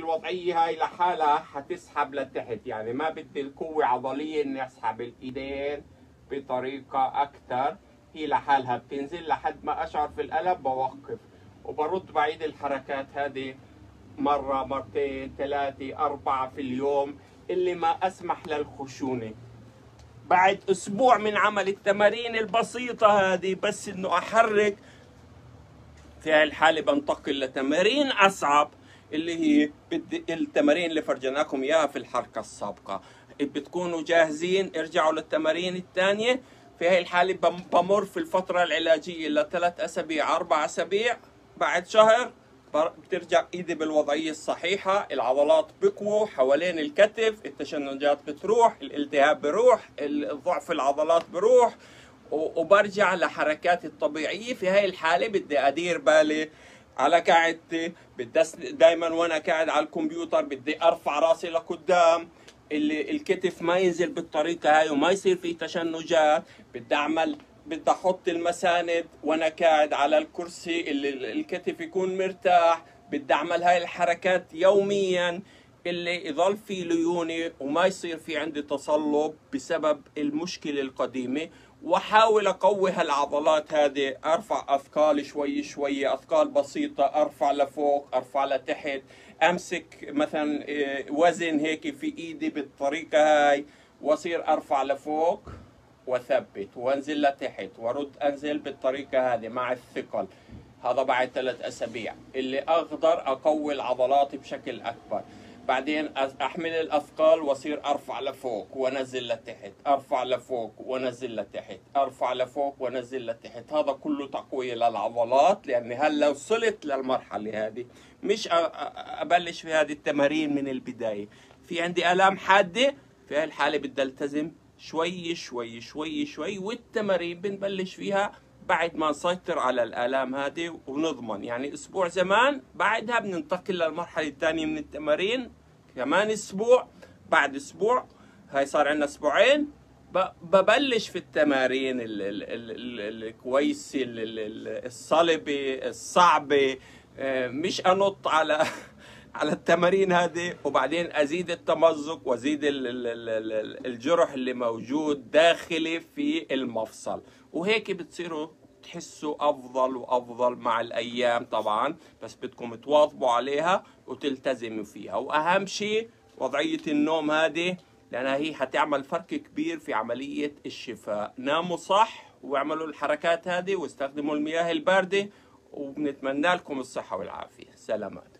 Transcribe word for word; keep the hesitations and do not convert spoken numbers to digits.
الوضعية هاي لحالها حتسحب لتحت، يعني ما بدي القوة عضلية اني اسحب الايدين بطريقة اكثر، هي لحالها بتنزل لحد ما اشعر في الألم بوقف وبرد بعيد الحركات هذه مرة مرتين ثلاثة أربعة في اليوم اللي ما أسمح للخشونة. بعد أسبوع من عمل التمارين البسيطة هذه بس إنه أحرك، في هاي الحالة بنتقل لتمارين أصعب اللي هي التمارين اللي فرجناكم إياها في الحركة السابقة. بتكونوا جاهزين، ارجعوا للتمارين الثانية. في هاي الحالة بمر في الفترة العلاجية لثلاث أسابيع أربع أسابيع، بعد شهر بترجع ايدي بالوضعيه الصحيحه، العضلات بقووا حوالين الكتف، التشنجات بتروح، الالتهاب بروح، ضعف العضلات بروح، وبرجع لحركاتي الطبيعيه. في هاي الحاله بدي ادير بالي على قاعدتي، بدي دائما وانا قاعد على الكمبيوتر بدي ارفع راسي لقدام، اللي الكتف ما ينزل بالطريقه هاي وما يصير في تشنجات. بدي اعمل بدي احط المساند وانا قاعد على الكرسي اللي الكتف يكون مرتاح. بدي اعمل هاي الحركات يوميا اللي يضل في ليوني وما يصير في عندي تصلب بسبب المشكله القديمه، واحاول اقوي هالعضلات هذه. ارفع اثقال شوي شوي، اثقال بسيطه، ارفع لفوق ارفع لتحت، امسك مثلا وزن هيك في ايدي بالطريقه هاي واصير ارفع لفوق وثبت وانزل لتحت وارد انزل بالطريقه هذه مع الثقل. هذا بعد ثلاث اسابيع اللي اقدر اقوي العضلات بشكل اكبر. بعدين احمل الاثقال واصير ارفع لفوق وانزل لتحت، ارفع لفوق وانزل لتحت، ارفع لفوق وانزل لتحت. هذا كله تقويه للعضلات، لاني هلا وصلت للمرحله هذه مش ابلش في هذه التمارين من البدايه. في عندي الام حاده، في هاي الحاله بدي التزم شوي شوي شوي شوي، والتمارين بنبلش فيها بعد ما نسيطر على الآلام هذه ونضمن. يعني أسبوع زمان، بعدها بننتقل للمرحلة الثانية من التمارين كمان أسبوع، بعد أسبوع هاي صار عندنا أسبوعين ببلش في التمارين الكويسة الصلبة الصعبة، مش أنط على على التمارين هذه وبعدين ازيد التمزق وازيد الجرح اللي موجود داخلي في المفصل، وهيك بتصيروا تحسوا افضل وافضل مع الايام طبعا، بس بدكم تواظبوا عليها وتلتزموا فيها. واهم شيء وضعية النوم هذه، لانها هي حتعمل فرق كبير في عملية الشفاء. ناموا صح واعملوا الحركات هذه واستخدموا المياه الباردة، وبنتمنى لكم الصحة والعافية. سلامات.